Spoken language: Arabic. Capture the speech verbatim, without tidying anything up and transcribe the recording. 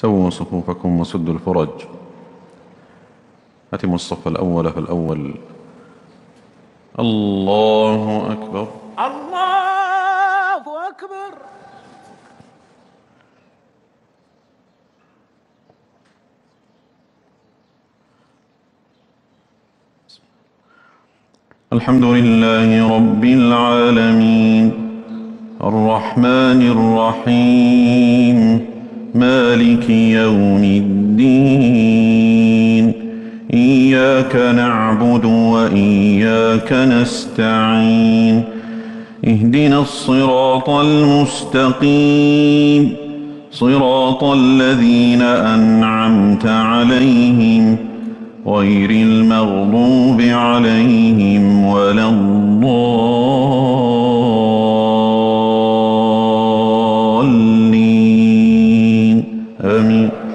سووا صفوفكم وسدوا الفرج. أتموا الصف الأول فالأول. الله أكبر. الله أكبر. الحمد لله رب العالمين الرحمن الرحيم مالك يوم الدين إياك نعبد وإياك نستعين اهدنا الصراط المستقيم صراط الذين أنعمت عليهم غير المغضوب عليهم ولا الضالين آمين.